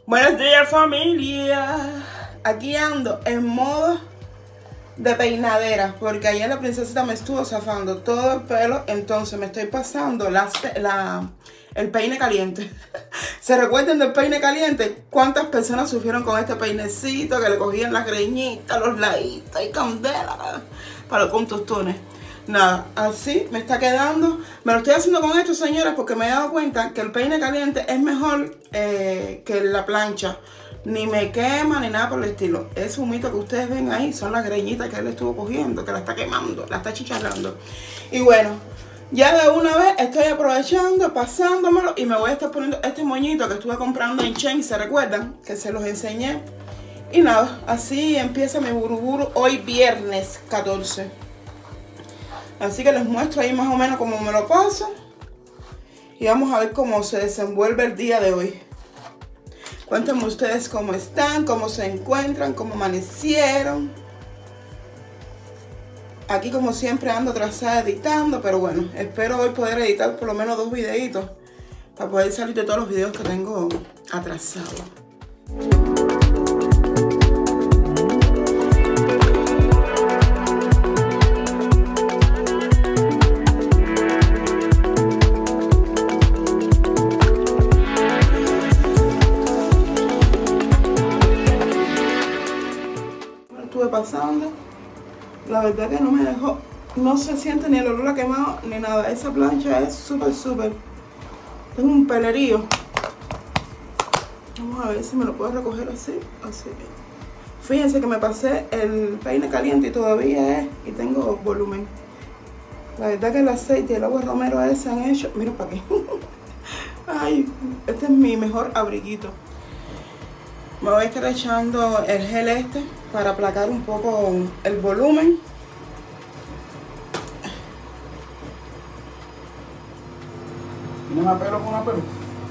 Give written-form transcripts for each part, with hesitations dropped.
Buenos días, familia. Aquí ando en modo de peinadera porque ayer la princesita me estuvo zafando todo el pelo, entonces me estoy pasando el peine caliente. ¿Se recuerdan del peine caliente? ¿Cuántas personas sufrieron con este peinecito que le cogían las greñitas, los laditos y candela para los contostones? Nada, así me está quedando. Me lo estoy haciendo con esto, señores, porque me he dado cuenta que el peine caliente es mejor que la plancha. Ni me quema ni nada por el estilo. Ese humito que ustedes ven ahí son las greñitas que él estuvo cogiendo, que la está quemando, la está chicharrando. Y bueno, ya de una vez estoy aprovechando, pasándomelo, y me voy a estar poniendo este moñito que estuve comprando en Shein. ¿Se recuerdan? Que se los enseñé. Y nada, así empieza mi buruburu hoy viernes 14. Así que les muestro ahí más o menos cómo me lo paso. Y vamos a ver cómo se desenvuelve el día de hoy. Cuéntenme ustedes cómo están, cómo se encuentran, cómo amanecieron. Aquí como siempre ando atrasada editando, pero bueno, espero hoy poder editar por lo menos 2 videitos para poder salir de todos los videos que tengo atrasados. Pasando, la verdad que no me dejó, no se siente ni el olor a quemado ni nada. Esa plancha es súper. Tengo un pelerío. Vamos a ver si me lo puedo recoger así. Fíjense que me pasé el peine caliente y todavía y tengo volumen. La verdad que el aceite y el agua romero se han hecho, mira para aquí. Ay, este es mi mejor abriguito. Me voy a estar echando el gel para aplacar un poco el volumen. ¿Tiene más pelo con una peluca?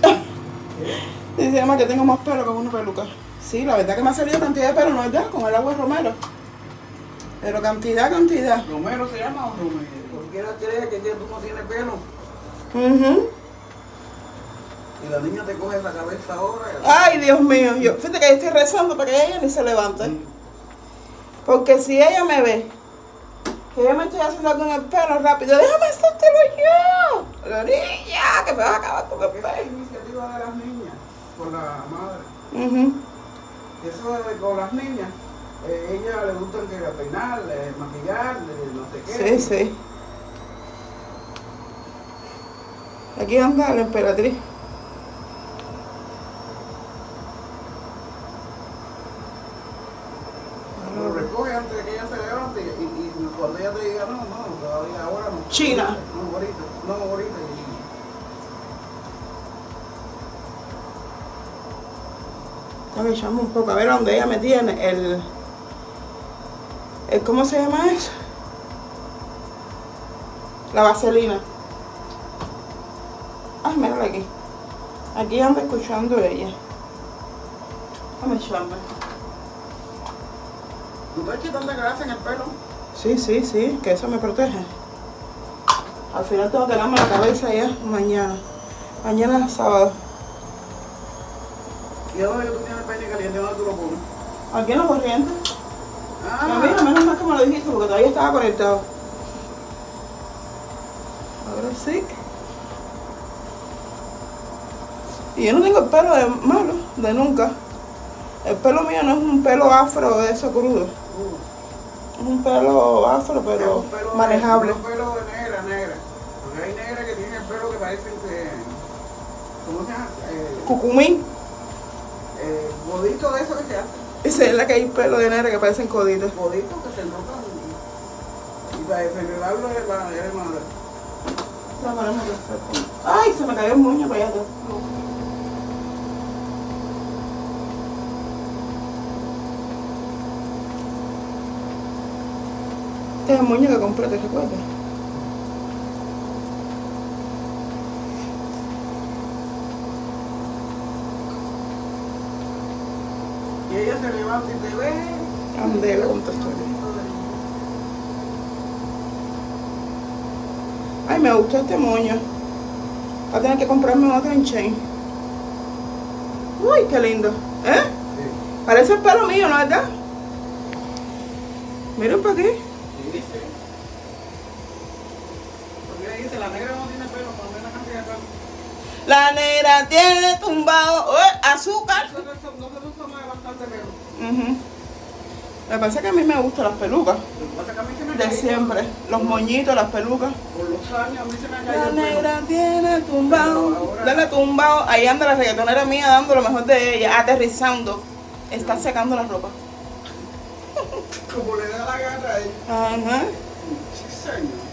Dice además que tengo más pelo que una peluca. Sí, la verdad que me ha salido cantidad de pelo, ¿no es verdad? Con el agua romero. Pero cantidad. ¿Romero se llama o romero? Cualquiera cree que tú no tienes pelo. Y la niña te coge la cabeza ahora. Ay, Dios mío. Fíjate que yo estoy rezando para que ella ni se levante. Porque si ella me ve que yo me estoy haciendo con el pelo rápido, déjame hacértelo yo. La niña, que me vas a acabar con el pelo. Es iniciativa de las niñas, por la madre. Eso de con las niñas, ella le gustan que peinar, maquillar, no sé qué. Sí. Aquí anda la emperatriz. Lo recoge antes de que ella se levante y cuando ella te diga no, todavía ahora no. China. No, ahorita. Déjame echarme un poco, a ver dónde ella me tiene el ¿cómo se llama eso? La vaselina. Ay, mírala aquí. Aquí anda escuchando ella. Déjame echarme. ¿Tú te echas tanta grasa en el pelo? Sí, que eso me protege. Al final tengo que darme la cabeza ya mañana. Mañana es sábado. ¿Y ahora que tú tienes el peine caliente, dónde tú lo pones? Aquí en la corriente. Mira, menos mal que me lo dijiste porque todavía estaba conectado. Ahora sí. Y yo no tengo el pelo de malo, de nunca. El pelo mío no es un pelo afro de eso crudo. Es un pelo afro, pero pelo manejable. Es un pelo negra. Porque hay negras que tienen el pelo que parecen que... ¿Cómo se llama? Cucumín. Bodito de eso que se hace. Esa es la que hay pelo de negra que parecen coditos. Boditos que se notan. Y para desagregarlo es madre. La ponemos perfecto. Ay, se me cayó el moño para allá atrás. Este es el moño que compré, ¿te recuerdas? Y ella se levanta y te ve. Ande, contestó. Ay, me gustó este moño. Voy a tener que comprarme otro en Shein. Uy, qué lindo. ¿Eh? Sí. Parece el pelo mío, ¿no es verdad? Miren para aquí. Sí, sí. Porque dice, la negra no tiene pelo, pero tiene cantidad de pelo. La negra tiene tumbado azúcar. No se toma bastante pelo. Lo que pasa es que a mí me gustan las pelucas. Lo que pasa es que a mí se me ha De caído, siempre. Los moñitos, las pelucas. por los años a mí se me ha caído La el pelo. negra tiene tumbado. Pero ahora- Dale tumbado. Ahí anda la reggaetonera mía dando lo mejor de ella. Aterrizando. Está secando la ropa. Como le da la gana a ella. Ajá. Sí, señor.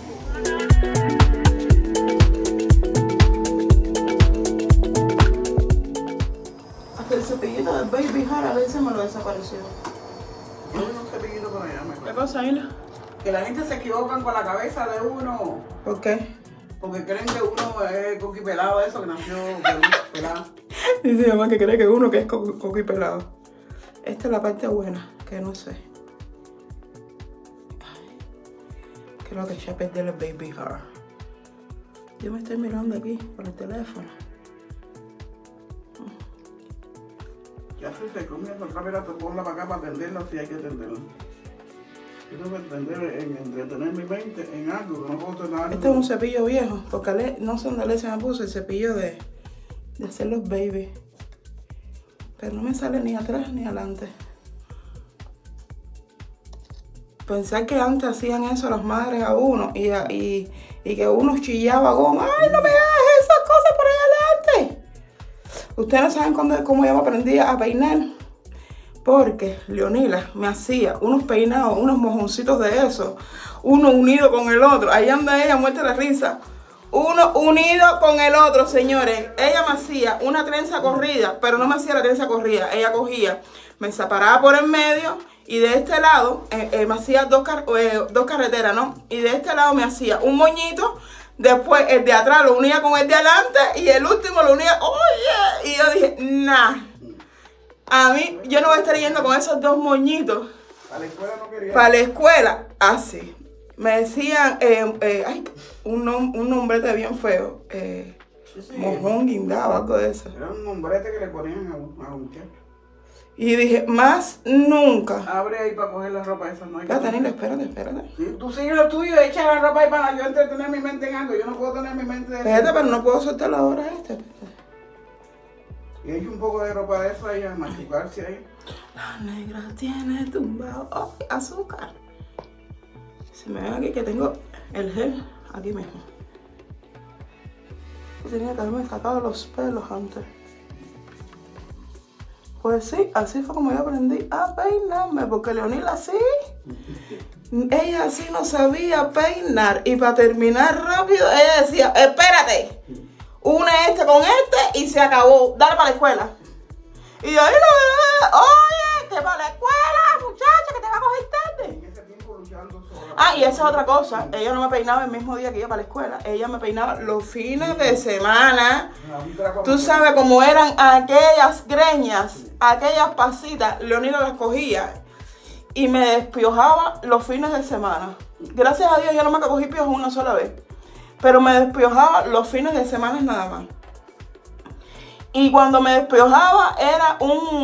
Hasta el cepillito del Baby Hair a veces me lo desapareció. Yo vi un cepillito por allá, me ¿Qué acuerdo. pasa, Isla? Que la gente se equivocan con la cabeza de uno. ¿Por qué? Porque creen que uno es coqui pelado, eso que nació pelado. Dice mi mamá que cree que uno que es coqui pelado. Esta es la parte buena, que no sé. Ay, creo que ya perdí el Baby Hair. Yo me estoy mirando aquí por el teléfono. Ya se comienza otra vez a ponla para acá para atenderla si hay que atenderla. Yo tengo que entender en entretener mi mente en algo que no puedo tener. Este es un cepillo viejo, porque no sé dónde se me puso el cepillo de hacer los baby. Pero no me sale ni atrás ni adelante. Pensar que antes hacían eso las madres a uno y que uno chillaba con ¡ay, no me hagas esas cosas por ahí adelante! Ustedes no saben cómo yo me aprendí a peinar. Porque Leonila me hacía unos peinados, unos mojoncitos de eso, uno unido con el otro. Ahí anda ella, muerta la risa. Uno unido con el otro, señores. Ella me hacía una trenza corrida, pero no me hacía la trenza corrida. Ella cogía, me separaba por el medio y de este lado me hacía dos carreteras, ¿no? Y de este lado me hacía un moñito. Después el de atrás lo unía con el de adelante y el último lo unía. ¡Oye! Y yo dije, nah. A mí, yo no voy a estar yendo con esos dos moñitos. A la escuela no quería. Para la escuela, así. Me decían, ay, un nombrete bien feo. Sí, sí. Mojón guindado, algo de eso. Era un nombrete que le ponían a un muchacho. Y dije, más nunca. Abre ahí para coger la ropa esa, no hay que. Espérate, Nilo, espérate. Sí, tú sigues lo tuyo, echa la ropa ahí para yo entretener mi mente en algo. Yo no puedo tener mi mente. Espérate, pero no puedo soltar la hora esta. Y echa un poco de ropa de eso ahí a machucarse ahí. La negra tiene tumbado azúcar. Se me ve aquí que tengo el gel aquí mismo. Tenía que haberme sacado los pelos antes. Pues sí, así fue como yo aprendí a peinarme, porque Leonila así, ella así no sabía peinar. Y para terminar rápido, ella decía, espérate, une este con este y se acabó, dale para la escuela. Y yo, oye, que para la escuela, muchacha, que te va a coger tarde. En ese tiempo luchando sola. Ah, y esa es otra cosa, ella no me peinaba el mismo día que iba para la escuela, ella me peinaba los fines de semana. Tú sabes cómo eran aquellas greñas, aquellas pasitas, Leonila las cogía y me despiojaba los fines de semana. Gracias a Dios yo no me cogí piojo una sola vez, pero me despiojaba los fines de semana nada más. Y cuando me despiojaba era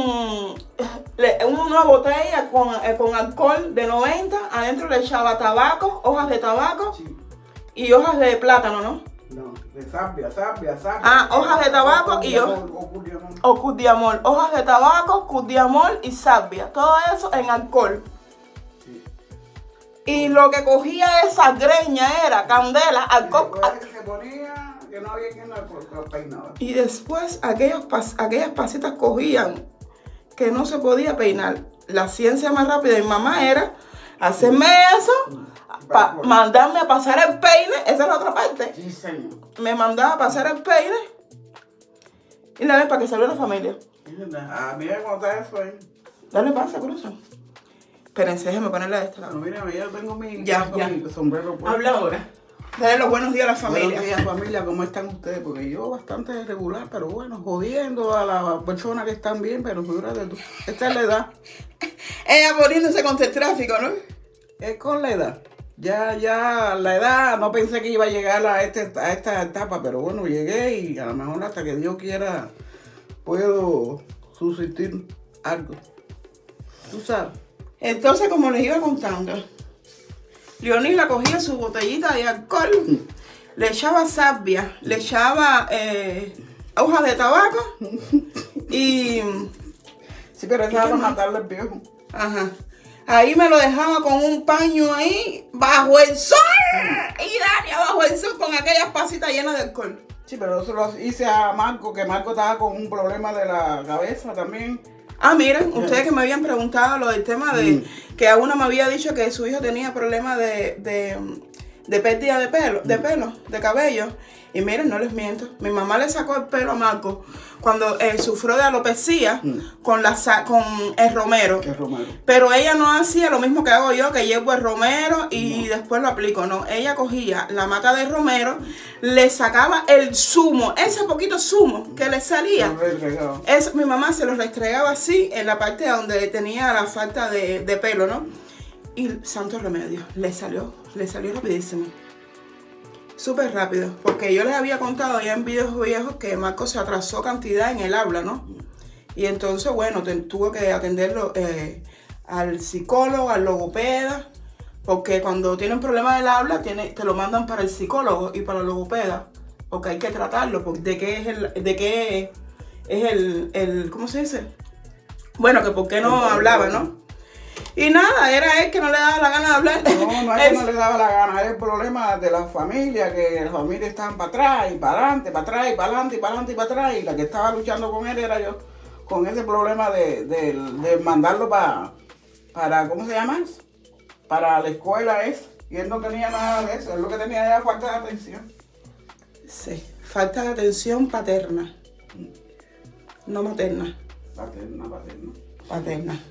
una botella con alcohol de 90, adentro le echaba tabaco, hojas de tabaco Sí. y hojas de plátano, ¿no? No, de sabia. Ah, hojas de tabaco y o curdiamol, hojas de tabaco, curdiamol y salvia, todo eso en alcohol. Sí. Y lo que cogía esa greña era candela, alcohol. Se ponía que no había quien lo peinaba. Y después aquellas pasitas cogían que no se podía peinar. La ciencia más rápida de mi mamá era hacerme eso, mandarme a pasar el peine, esa es la otra parte. Sí, señor. Me mandaba a pasar el peine y la vez para que saliera la familia. Ah, mira cómo está eso ahí. Dale pasa, cruza. Espérense, déjame ponerla de este lado. No, mira, ya tengo mi sombrero puesto. Habla ahora. Dale los buenos días a la familia. Buenos días, familia, ¿cómo están ustedes? Porque yo bastante regular, pero bueno, jodiendo a las personas que están bien, pero figúrate tú. Esta es la edad. Ella poniéndose contra el tráfico, ¿no? Es con la edad. Ya la edad, no pensé que iba a llegar a esta etapa, pero bueno, llegué y a lo mejor hasta que Dios quiera puedo subsistir algo. Tú sabes. Entonces, como les iba contando, Leonila cogía su botellita de alcohol, le echaba salvia, le echaba hojas de tabaco y... Sí, pero eso era para matarle al viejo. Ajá. Ahí me lo dejaba con un paño ahí, bajo el sol. Y Dani, bajo el sol, con aquellas pasitas llenas de alcohol. Sí, pero eso lo hice a Marco, que Marco estaba con un problema de la cabeza también. Ah, miren, ustedes que me habían preguntado lo del tema de que a una me había dicho que su hijo tenía problemas de pérdida de pelo, de cabello. Y miren, no les miento, mi mamá le sacó el pelo a Marco cuando sufrió de alopecia con el romero. Pero ella no hacía lo mismo que hago yo, que llevo el romero y después lo aplico. No, ella cogía la mata de romero, le sacaba el zumo, ese poquito zumo que le salía. Eso, mi mamá se lo restregaba así en la parte donde tenía la falta de pelo, ¿no? Y santo remedio, le salió rapidísimo. Súper rápido, porque yo les había contado ya en videos viejos que Marco se atrasó cantidad en el habla, ¿no? Y entonces, bueno, tuvo que atenderlo al psicólogo, al logopeda, porque cuando tienen problemas del habla, te lo mandan para el psicólogo y para el logopeda, porque hay que tratarlo, porque de qué es el ¿cómo se dice? Bueno, que por qué no hablaba, ¿no? Y nada, era él que no le daba la gana de hablar. No es que no le daba la gana, era el problema de la familia, que las familias estaban para atrás y para adelante, para atrás y para adelante y para adelante y para atrás. Y la que estaba luchando con él era yo, con ese problema de mandarlo para, ¿cómo se llama eso? Para la escuela esa. Y él no tenía nada de eso, él lo que tenía era falta de atención. Sí, falta de atención paterna, no materna. Paterna.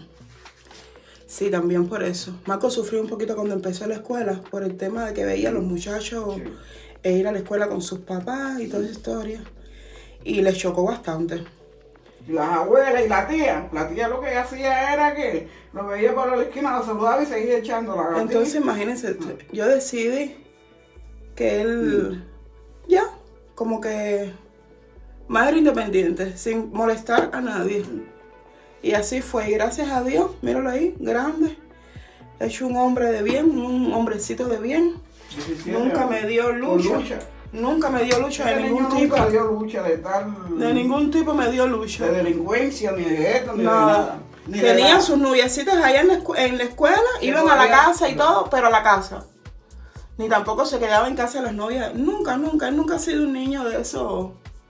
Sí, también por eso. Marco sufrió un poquito cuando empezó la escuela, por el tema de que veía a los muchachos ir a la escuela con sus papás y toda esa historia. Y les chocó bastante. Las abuelas y la tía lo que hacía era que lo veía por la esquina, lo saludaba y seguía echando la gatilla. Entonces, imagínense, yo decidí que él ya, como que madre independiente, sin molestar a nadie. Y así fue, y gracias a Dios, míralo ahí, grande, hecho un hombre de bien, un hombrecito de bien. Nunca me dio lucha. Nunca me dio lucha de ningún tipo. Nunca dio lucha de tal. De ningún tipo me dio lucha. De delincuencia, ni de esto, ni de nada. Tenía sus noviecitas allá en la escuela, iban a la casa y todo, pero a la casa. Ni tampoco se quedaba en casa de las novias. Nunca ha sido un niño de eso.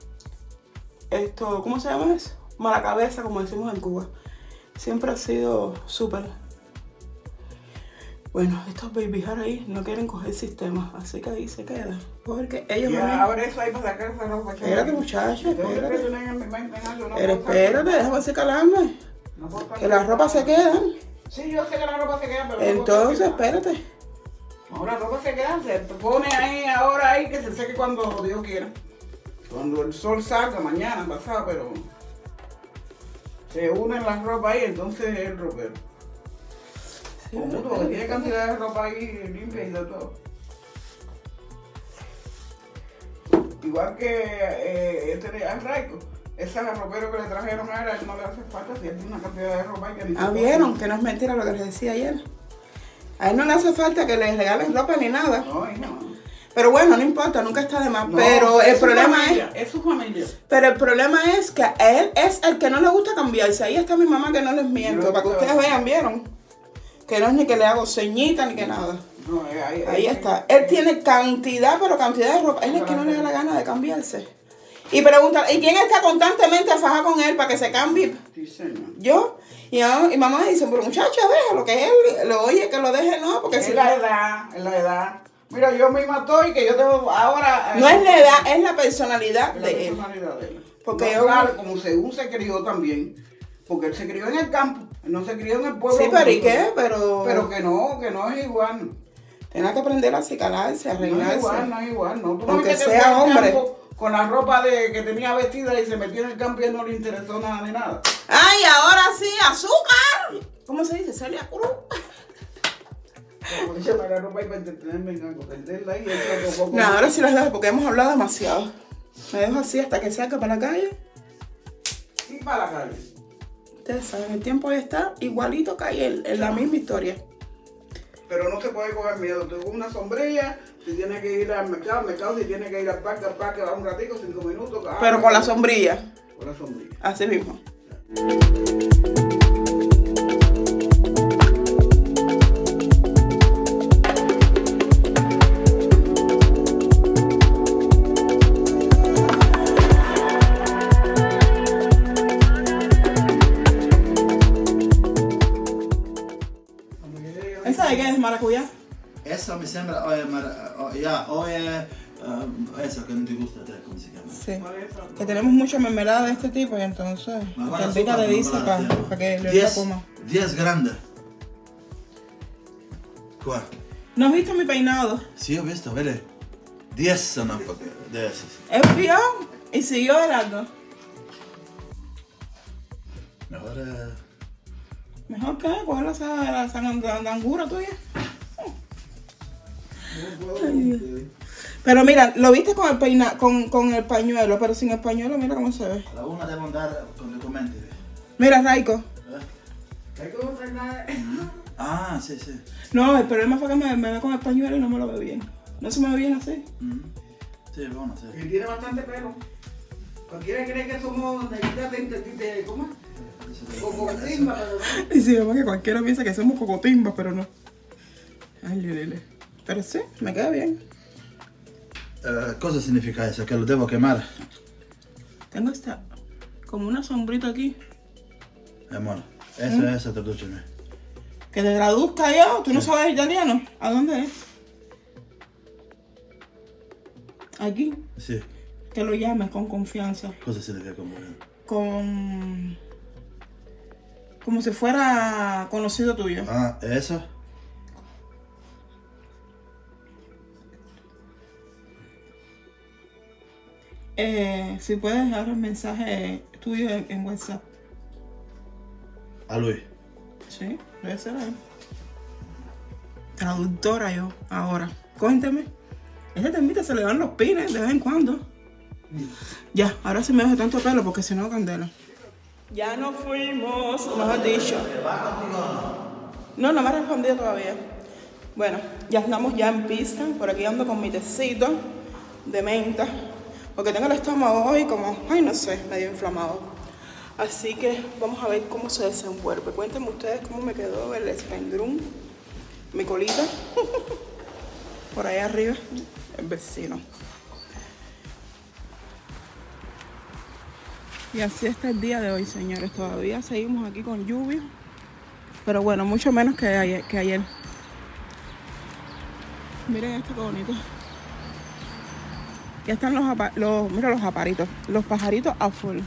¿Cómo se llama eso? Mala cabeza, como decimos en Cuba. Siempre ha sido súper. Bueno, estos baby hair ahí no quieren coger sistema, así que ahí se quedan. Porque ellos ya, abre eso ahí para sacar esa ropa. Espérate, muchacho, espérate. Pero espérate, déjame secarme. Que las ropas se quedan. Sí, yo sé que la ropa se queda, pero entonces, espérate. Ahora la ropa se queda, se pone ahí, ahora ahí, que se seque cuando Dios quiera. Cuando el sol salga, mañana, pasado, pero... se unen las ropas ahí, entonces es el ropero. Sí, porque tiene cantidad de ropa ahí limpia y de todo. Igual que el Raico, ese ropero que le trajeron a él no le hace falta, si tiene una cantidad de ropa ahí que ni vieron, que no es mentira lo que les decía ayer. A él no le hace falta que le regalen ropa ni nada. No. Pero bueno, no importa, nunca está de más. No, pero el problema es su familia. Pero el problema es que a él es el que no le gusta cambiarse. Ahí está mi mamá, que no les miento, para que ustedes vean, ¿vieron? Que no es ni que le hago ceñita ni que nada. No, ahí está. Él tiene cantidad, pero cantidad de ropa. Él es el que no le da la gana de cambiarse. Y pregunta, ¿y quién está constantemente a fajar con él para que se cambie? Sí, señor. Yo. Y mamá me dice, pero muchacha, déjalo, que él lo oye, que lo deje, no, porque es la edad. Mira, yo misma estoy, que yo tengo ahora... No es la edad, es la personalidad de él. Porque no, claro, como según se crió también. Porque él se crió en el campo, no se crió en el pueblo. Sí, pero ¿y qué? Pero que no es igual. Tiene que aprender a acicalarse, a arreglarse. No es igual. Tú no aunque sea hombre. Con la ropa que tenía vestida y se metió en el campo y él no le interesó nada ni nada. ¡Ay, ahora sí, azúcar! ¿Cómo se dice? Celia Cruz. No, ahora sí las dejo porque hemos hablado demasiado. Me dejo así hasta que salga para la calle. para la calle. Ustedes saben, el tiempo ya está igualito que ayer, en la misma historia. Pero no se puede coger miedo. Tú con una sombrilla, si tienes que ir al mercado, si tienes que ir al parque, va un ratito, 5 minutos. Pero con la sombrilla. Con la sombrilla. Así mismo. ¿Esa de qué es, maracuyá? Essa mi sembra, o è esa che non ti gusta a te, come si chiama? Sí. Que tenemos mucha mermelada de este tipo y entonces Tempita le dice para que le coma. 10 grande. Qua. ¿No has visto mi peinado? Sì, ho visto, vedi? 10 sono de esas. Es pío y siguió de largo. Mejor Mejor que coger la sangangura tuya. Pero mira, lo viste con el con el pañuelo, pero sin el pañuelo mira cómo se ve. la una devo andare con i commenti. Mira, Raiko. Ah, sì, sì. No, el problema fue que me ve con el pañuelo y no me lo ve bien. No se me ve bien así. Sì, buono, sì. Y tiene bastante pelo. Cualquiera cree que somos de ¿cómo? Cocotimba, pero no. Y sí, que cualquiera piensa que somos cocotimbas, pero no. Ay, Lili. Pero sí, me queda bien. Cosa significa eso? ¿Que lo devo quemare? Tengo esta, como una sombrita aquí. Amore, eso tradúceme. Que te traduzca yo, ¿tú no sabes italiano? ¿A dónde es? Aquí. Sì. Que lo llames con confianza. Cosa significa comunque? Como si fuera conocido tuyo. Ah, eso? Si puedes dejar un mensaje tuyo en WhatsApp. A lui? Sí, debe ser él. Traductora yo, ahora. Cuénteme. Ese Tempita se le dan los pines de vez en cuando. Ya, ahora sí me dejo tanto pelo porque si no, candela. Ya nos fuimos, mejor dicho. No me ha respondido todavía. Bueno, ya estamos ya en pista. Por aquí ando con mi tecito de menta. Porque tengo el estómago hoy como, ay no sé, medio inflamado. Así que vamos a ver cómo se desenvuelve. Cuéntenme ustedes cómo me quedó el espendrum, mi colita. Por ahí arriba, el vecino. Y así está el día de hoy, señores. Todavía seguimos aquí con lluvia. Pero bueno, mucho menos que ayer. Miren esto qué bonito. Ya están mira los aparitos, los pajaritos a full.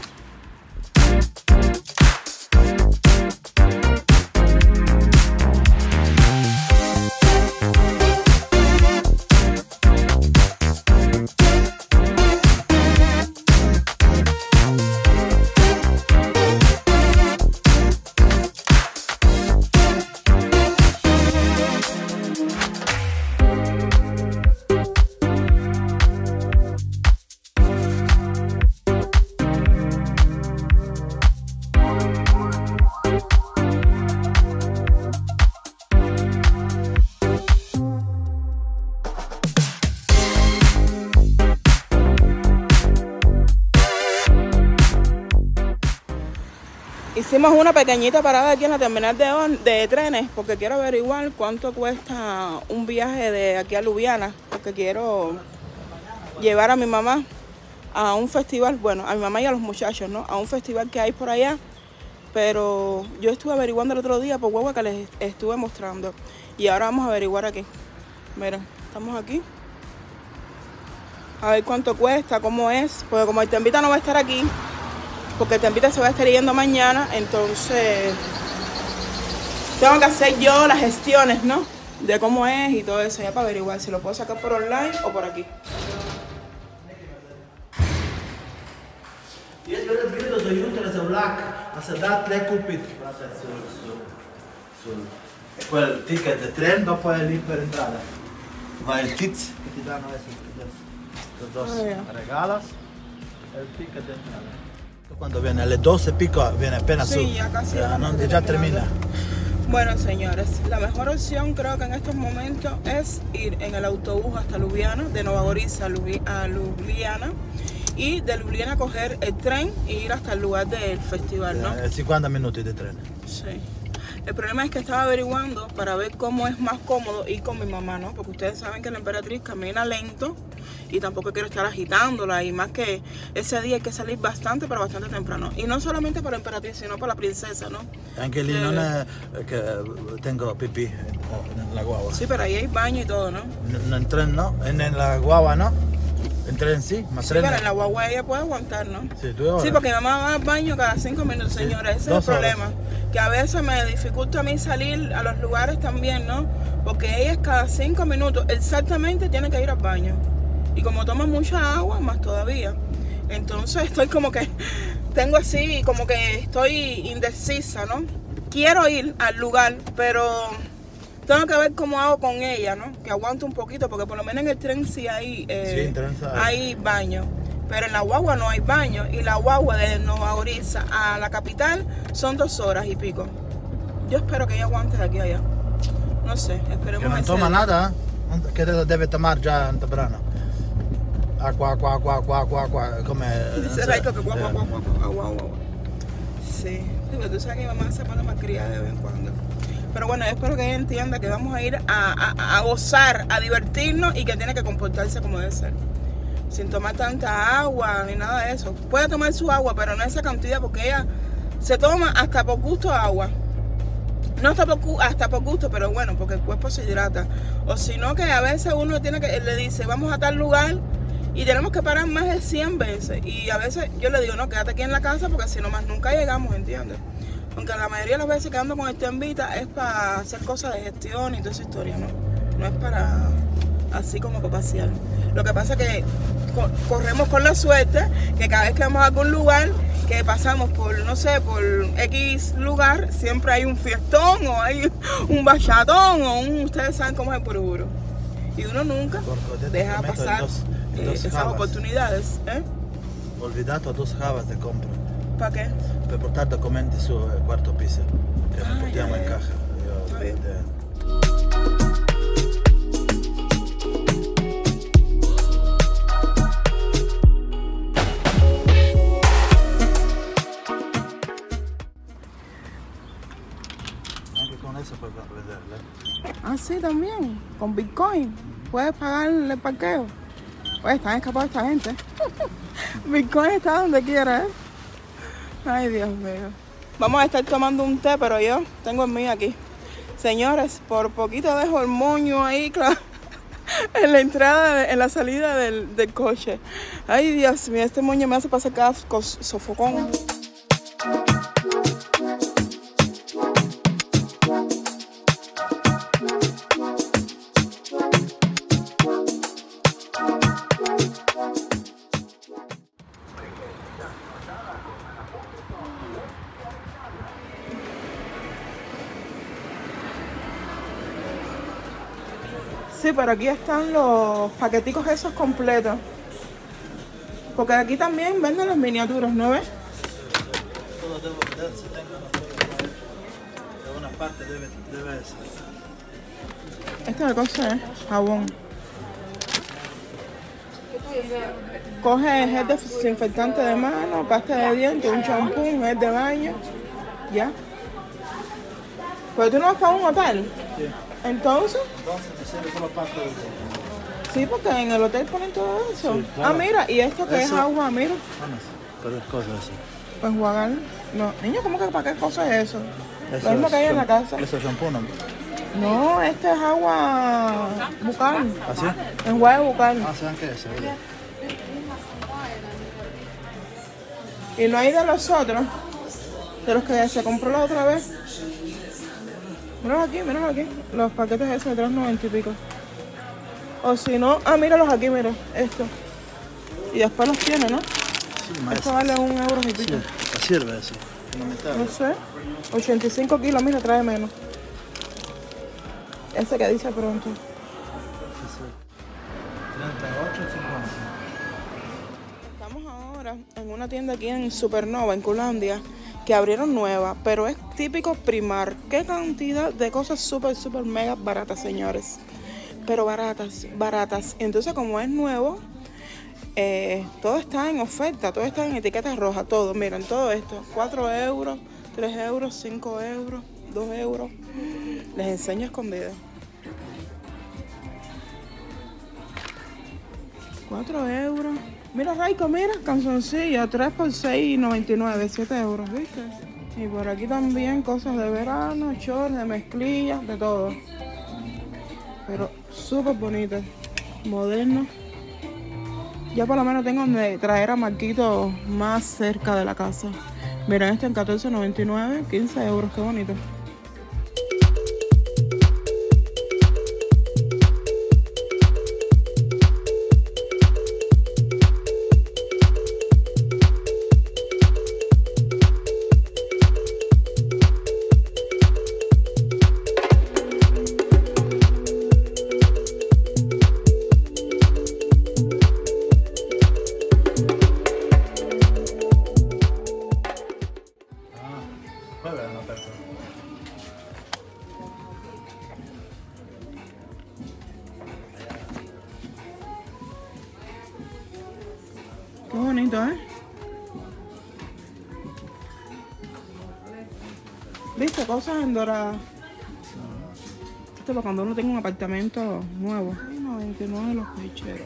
Hicimos una pequeñita parada aquí en la terminal de trenes porque quiero averiguar cuánto cuesta un viaje de aquí a Lubiana, porque quiero llevar a mi mamá a un festival, bueno, a mi mamá y a los muchachos, ¿no? A un festival que hay por allá, pero yo estuve averiguando el otro día por guagua que les estuve mostrando y ahora vamos a averiguar aquí. Miren, estamos aquí. A ver cuánto cuesta, cómo es, porque como el Tempita no va a estar aquí, porque el Tempita se va a estar yendo mañana, entonces tengo que hacer yo las gestiones, ¿no? De cómo es y todo eso, ya para averiguar si lo puedo sacar por online o por aquí. Io il video su YouTube se Black ha dato le cupit sul quel ticket de tren, dopo è lì per entrare. Vai il tiz che ti danno adesso, los dos regalas el ticket de entrada. Cuando viene, alle 12 pico viene apenas Sí, su. ya casi Ya termina. Bueno, señores, la mejor opción creo que en estos momentos es ir en el autobús hasta Ljubljana, de Nova Gorica a Ljubljana, y de Ljubljana coger el tren e ir hasta el lugar del festival, ¿no? 50 minutos de tren. Sí. El problema es que estaba averiguando para ver cómo es más cómodo ir con mi mamá, ¿no? Porque ustedes saben que la emperatriz camina lento y tampoco quiero estar agitándola. Y más que ese día hay que salir bastante, pero bastante temprano. Y no solamente para la emperatriz, sino para la princesa, ¿no? Anche lì non è che tengo pipì nella guagua. Sí, pero ahí hay baño y todo, ¿no? En tren no, en la guagua no. En tren sí, más Sí, tren. pero en la guagua ella puede aguantar, ¿no? Sí, 2 horas. Sí, porque mi mamá va al baño cada 5 minutos, Sí, señora. Ese es 2 el problema. Que a veces me dificulta a mí salir a los lugares también, ¿no? Porque ella cada 5 minutos exactamente tiene que ir al baño. Y como toma mucha agua, más todavía. Entonces estoy como que, tengo así, como que estoy indecisa, ¿no? Quiero ir al lugar, pero tengo que ver cómo hago con ella, ¿no? Que aguante un poquito, porque por lo menos en el tren sí hay, en tren hay baño. Pero en la guagua no hay baño. Y la guagua de Nova Gorica a la capital son 2 horas y pico. Yo espero que ella aguante de aquí a allá. No sé, esperemos. Che non ese toma día. nada, che deve tomare già temprano. Acqua, come. Dice Raico que guau. Sí, pero tú sabes que mi mamá se pone malcriada de vez en cuando. Pero bueno, yo espero que ella entienda que vamos a ir a gozar, a divertirnos y que tiene que comportarse como debe ser. Sin tomar tanta agua ni nada de eso. Puede tomar su agua, pero no esa cantidad, porque ella se toma hasta por gusto agua. No hasta por gusto, pero bueno, porque el cuerpo se hidrata. O si no, que a veces uno tiene que, le dice, vamos a tal lugar y tenemos que parar más de 100 veces. Y a veces yo le digo, no, quédate aquí en la casa porque si no más nunca llegamos, ¿entiendes? Aunque la mayoría de las veces que ando con el Tenvita es para hacer cosas de gestión y toda esa historia, ¿no? No es para así como para pasear. Lo que pasa es que corremos con la suerte que cada vez que vamos a algún lugar, que pasamos por, no sé, por X lugar, siempre hay un fiestón o hay un bachatón o ustedes saben cómo es el puruburu. Y uno nunca deja pasar esas oportunidades, ¿eh? Ho olvidato 2 havas de compra. ¿Para qué? Per portare documenti su quarto piso. Che non portiamo in caja. Está bien. Anche con eso puoi vederle. Ah, sí, también. Con Bitcoin. Puedes pagar el parqueo. Pues están escapados esta gente. Bitcoin está donde quiera, ¿eh? Ay, Dios mío. Vamos a estar tomando un té, pero yo tengo el mío aquí. Señores, por poquito dejo el moño ahí, claro, en la entrada, en la salida del coche. Ay, Dios mío, este moño me hace pasar cada sofocón. Sí, pero aquí están los paqueticos esos completos. Porque aquí también venden las miniaturas, ¿no ves? Todo devo vedere se tengono da una parte deve essere. Esta es la cosa, ¿eh? Jabón. Coge gel desinfectante de mano, pasta de dientes, un champú, un gel de baño. Ya. Pero tú no vas para un hotel. Sì. Entonces, Mi serve solo pasta di diente. sí, porque en el hotel ponen todo eso. Sí, claro. Ah, mira, y esto que es Eso- agua, mira. Per cosa así. Pues enjuagar. No, niño, ¿cómo que para qué cosa es eso? Lo mismo que hay en la casa. Eso es shampoo, ¿no? No, este es agua bucal. ¿Ah, sí? Enjuague bucal. Ah, sí, anche eso. vedi. Y no hay de los otros, de los que se compró la otra vez. Míralo aquí. Los paquetes esos de 3.90 y pico. O si no, míralos aquí, mira, esto. Y después los tiene, ¿no? Sì, ma Esto vale 1 euro y pico. sì, sirve eso. Fondamentale. No sé, 85 kilos, mira, trae menos. Ese que dice pronto. 38,50. Estamos ahora mira, en una tienda aquí en Supernova, en Culandia, que abrieron nueva, pero es típico Primark. Qué cantidad de cosas súper mega baratas, señores. Pero baratas. Entonces, como es nuevo, todo está en oferta, todo está en etiquetas rojas, todo. Miren, todo esto, 4 euros, 3 euros, 5 euros, 2 euros. Les enseño escondidas. 4 euros. Mira, Raiko, mira, calzoncillo, 3 por 6,99, 7 euros, ¿viste? Y por aquí también cosas de verano, shorts, de mezclilla, de todo. Pero súper bonitas, modernos. Ya por lo menos tengo donde traer a Marquito más cerca de la casa. Miren, este en 14,99, 15 euros, qué bonito. Qué bonito, ¿eh? ¿Viste? Cosas en dorada. Esto es para cuando uno tenga un apartamento nuevo. 99 los pecheros.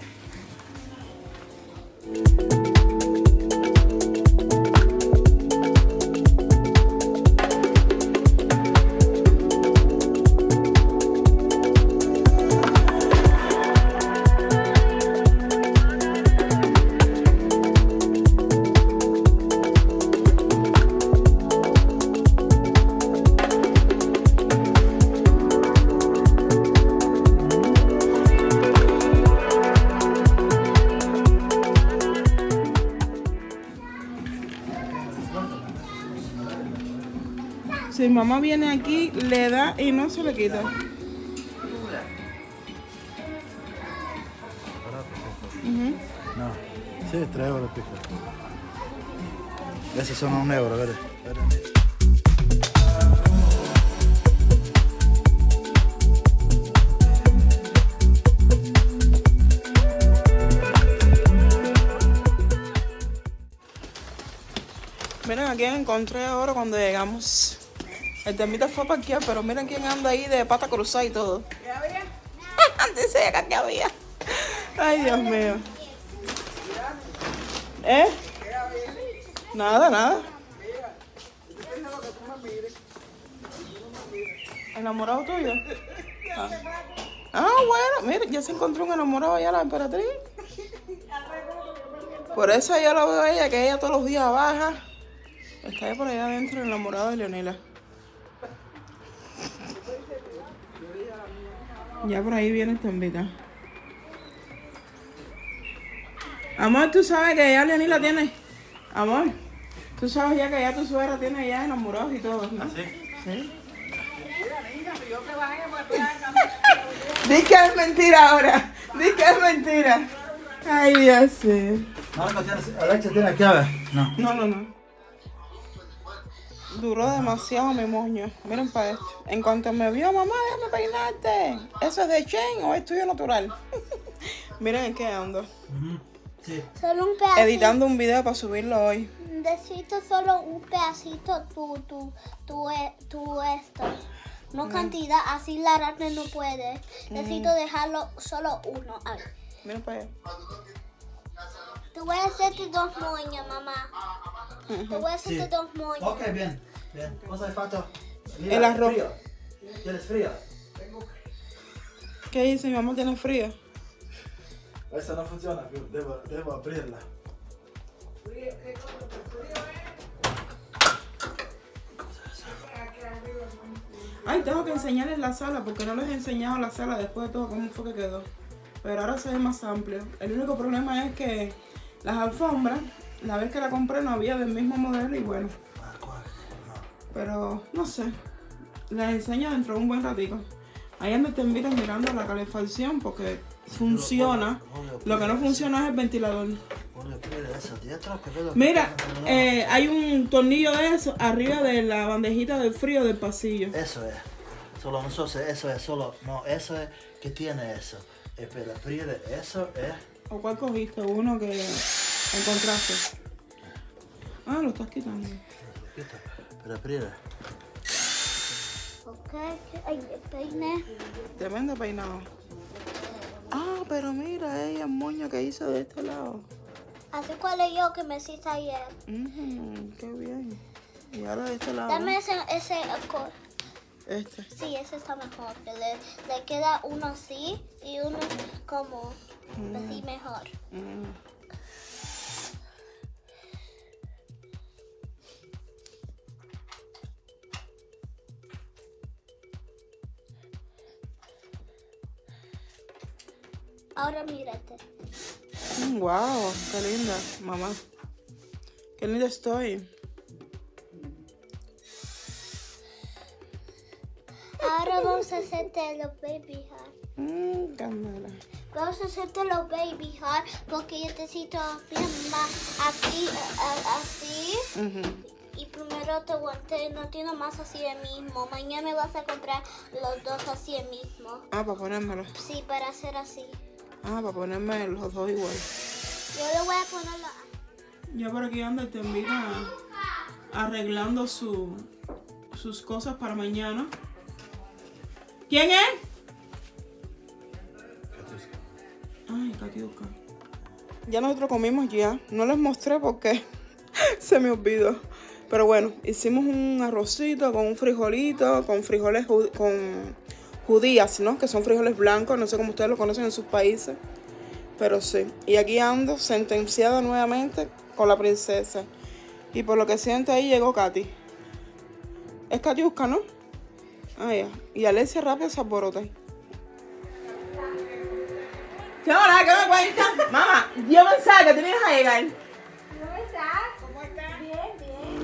Si mamá viene aquí, le da y no se le quita. No, sí, 3 euros pico. Esos son 1 euro, ¿verdad? Miren a quién encontré ahora cuando llegamos. El termita fue a parquear, pero miren quién anda ahí de pata cruzada y todo. ¿Qué había? Dice acá que había. Ay, Dios mío. ¿Eh? ¿Qué había? Nada. Mira, yo pienso lo que tú me mires. ¿Enamorado tuyo? Ah, bueno, mira, ya se encontró un enamorado allá, la emperatriz. Por eso yo lo veo a ella, que ella todos los días baja. Está ahí por allá adentro, enamorado de Leonela. Ya por ahí viene esta invita. Amor, tú sabes que ya Leonela tiene. Amor, tú sabes ya que ya tu suegra tiene ya enamorados y todo, ¿no? ¿Sí? Sí. Mira, niña, si yo te bajé, pues Di que es mentira ahora. Di que es mentira. Ay, Dios sí. Alexa tiene la llave. No. No. Duró demasiado mi moño. Miren para esto. En cuanto me vio, mamá, déjame peinarte. ¿Eso es de Chen o es tuyo natural? Miren en qué ando. Sí. Solo un pedacito. Editando un video para subirlo hoy. Necesito solo un pedacito tú esto. No cantidad, así la rata no puede. Necesito dejarlo solo uno. A ver. Miren para allá. Te voy a hacerte 2 moños, mamá. Te voy a hacerte 2 moños. Ok, bien. Cosa de falta. El arroz. Frío. ¿Tienes frío? ¿Qué dice? Mi mamá tiene frío. Esa no funciona, debo abrirla. Ay, tengo que enseñarles la sala porque no les he enseñado la sala después de todo cómo fue que quedó. Pero ahora se ve más amplio. El único problema es que las alfombras, la vez que la compré no había del mismo modelo y bueno. Pero no sé, les enseño dentro de un buen ratico. Ahí ando te invitan mirando la calefacción porque funciona. Lo que no funciona es el ventilador. Mira, hay un tornillo de eso arriba de la bandejita del frío del pasillo. Eso es. Solo no sé, eso es solo. No, eso es que tiene eso. Espera, Priede, eso es. ¿O cuál cogiste? Uno que encontraste. Ah, lo estás quitando. Espera, Priede. Ok, ay, me peiné. Tremendo peinado. Ah, pero mira, ella el moño que hizo de este lado. Así cual yo que me hiciste ayer. Qué bien. Y ahora de este lado. Dame ¿no? ese Este. sí, ese está mejor. Que le queda uno así y uno como así mejor. Ahora mírate. Wow, qué linda, mamá. Qué linda estoy. Ahora vamos a hacerte los baby hair. Candela. Vamos a hacerte los baby hair porque yo necesito bien más aquí, así. Y primero te aguanté, no tiene más así el mismo. Mañana me vas a comprar los dos así el mismo. Ah, para ponérmelo. Sí, para hacer así. Ah, para ponerme los dos igual. Yo le voy a ponerlo. Ya por aquí anda te invita arreglando sus cosas para mañana. ¿Quién es? Ay, Katiuska. Ya nosotros comimos ya. No les mostré porque se me olvidó. Pero bueno, hicimos un arrocito con un frijolito, con frijoles con judías, ¿no? Que son frijoles blancos. No sé cómo ustedes lo conocen en sus países. Pero sí. Y aquí ando sentenciada nuevamente con la princesa. Y por lo que siento ahí llegó Katy. Es Katiuska, ¿no? Ah, ya. Y Alessia rápido se alborota. ¿Qué hola? ¿Qué me cuentas? Mamá, yo pensaba que tenías a llegar. ¿Cómo estás? ¿Cómo estás? Bien,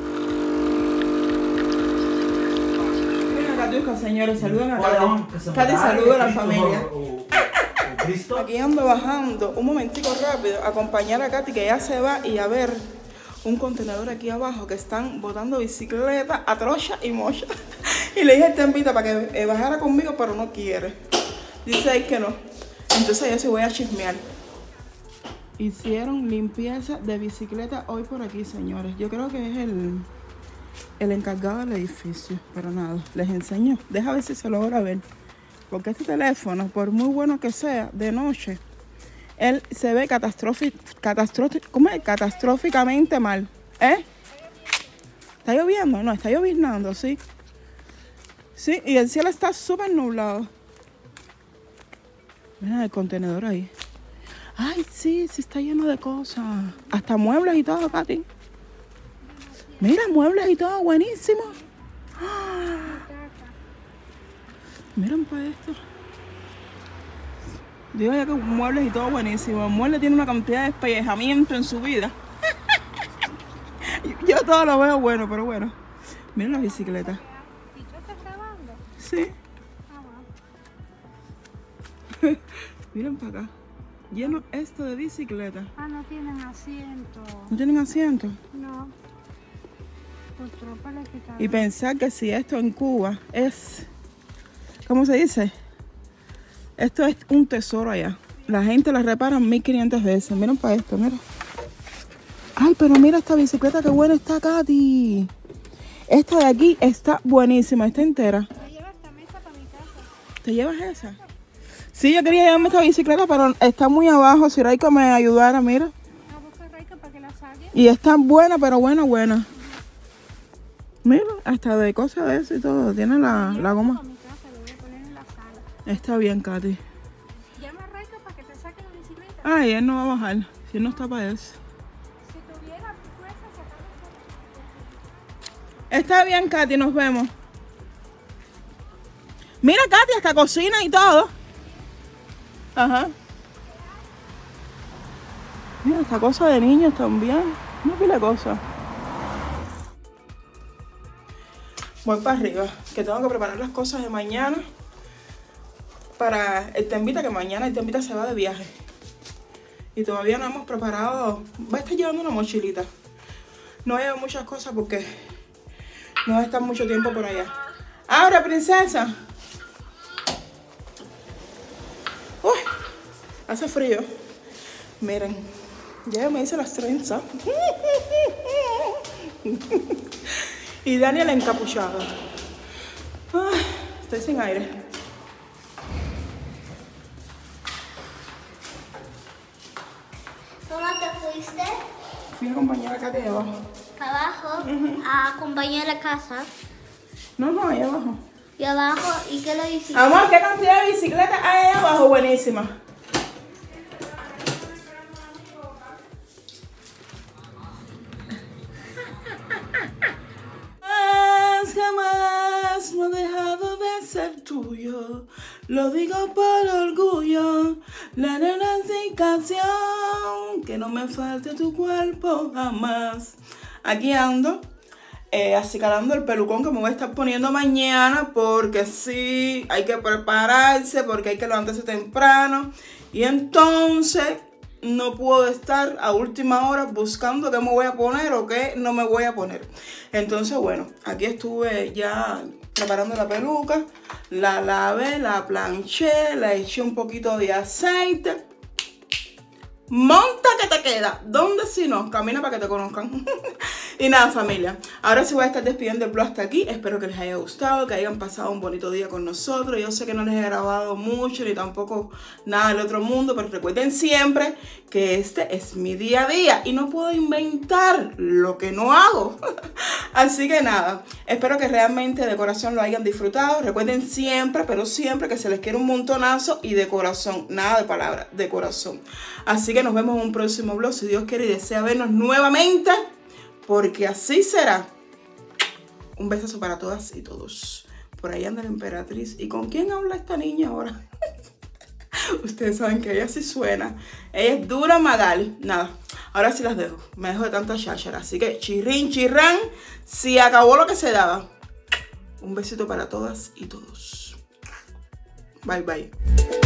bien. Mira, Katiuska, señores, saluden a Katy. Katy, saluda a la familia. Aquí ando bajando un momentico rápido a acompañar a Katy que ya se va y a ver un contenedor aquí abajo que están botando bicicleta a trocha y mocha. Y le dije a Tempita para que bajara conmigo, pero no quiere. Dice ahí que no. Entonces yo sí voy a chismear. Hicieron limpieza de bicicleta hoy por aquí, señores. Yo creo que es el encargado del edificio. Pero nada, les enseño. Deja ver si se logra ver. Porque este teléfono, por muy bueno que sea, de noche, él se ve catastróficamente mal. ¿Eh? ¿Está lloviendo? No, está lloviznando, sí. Sí, y el cielo está súper nublado. Mira el contenedor ahí. Ay, sí, sí está lleno de cosas. Hasta muebles y todo, Katy. Mira, muebles y todo, buenísimo. Miren para esto. Digo ya que muebles y todo buenísimo. El mueble tiene una cantidad de despellejamiento en su vida. Yo todo lo veo bueno, pero bueno. Miren las bicicletas. ¿Y tú estás grabando? Sí. Ah, bueno. Miren para acá. Lleno esto de bicicletas. Ah, no tienen asiento. ¿No tienen asiento? No. Por tropa le quitaron. Y pensar que si esto en Cuba es... ¿Cómo se dice? Esto es un tesoro allá. La gente la repara 1500 veces. Miren para esto, mira. Ay, pero mira esta bicicleta, qué buena está, Katy. Esta de aquí está buenísima, está entera. Me llevo esta mesa para mi casa. ¿Te llevas esa? Sí, yo quería llevarme esta bicicleta, pero está muy abajo. Si Raika me ayudara, mira. Ah, busca a Raika para que la saque. Y está buena, pero buena, buena. Mira, hasta de cosas de eso y todo. Tiene la goma. Para mi casa, lo voy a poner en la sala. Está bien, Katy. Llama a Raika para que te saque la bicicleta. Ay, él no va a bajar. Si él no está para eso. Si tuviera fuerza, sacarlo. Está bien, Katy, nos vemos. Mira, Katy, hasta cocina y todo. Ajá. Mira, esta cosa de niños también. No pila cosa. Voy para arriba, que tengo que preparar las cosas de mañana para el Tempita, que mañana el Tempita se va de viaje. Y todavía no hemos preparado. Va a estar llevando una mochilita. No llevo muchas cosas porque no va a estar mucho tiempo por allá. ¡Abre, princesa! ¡Uy! Hace frío. Miren, ya me hice las trenzas. Y Daniel encapuchado. Ay, estoy sin aire. ¿Dónde te fuiste? Fui a acompañar a Katy abajo. Abajo, a acompañar a la casa. No, ahí abajo. Y abajo, ¿y qué le hiciste? Amor, ¿qué cantidad de bicicletas hay ahí abajo? Buenísima. Jamás no he dejado de ser tuyo. Lo digo por orgullo. La renunciación, que no me falte tu cuerpo jamás. Aquí ando. Acicalando el pelucón que me voy a estar poniendo mañana, porque sí, hay que prepararse, porque hay que levantarse temprano, y entonces no puedo estar a última hora buscando qué me voy a poner o qué no me voy a poner. Entonces, bueno, aquí estuve ya preparando la peluca, la lavé, la planché, le eché un poquito de aceite. Monta que te queda. ¿Dónde si no? Camina para que te conozcan. Y nada, familia, ahora sí voy a estar despidiendo el vlog hasta aquí. Espero que les haya gustado, que hayan pasado un bonito día con nosotros. Yo sé que no les he grabado mucho ni tampoco nada del otro mundo, pero recuerden siempre que este es mi día a día y no puedo inventar lo que no hago. Así que nada, espero que realmente de corazón lo hayan disfrutado. Recuerden siempre, pero siempre, que se les quiere un montonazo y de corazón, nada de palabras, de corazón. Así que nos vemos en un próximo vlog, si Dios quiere y desea vernos nuevamente, porque así será. Un besazo para todas y todos. Por ahí anda la emperatriz. ¿Y con quién habla esta niña ahora? Ustedes saben que ella sí suena. Ella es dura Magali. Nada, ahora sí las dejo. Me dejo de tanta cháchara. Así que chirrín, chirrán. Se acabó lo que se daba. Un besito para todas y todos. Bye, bye.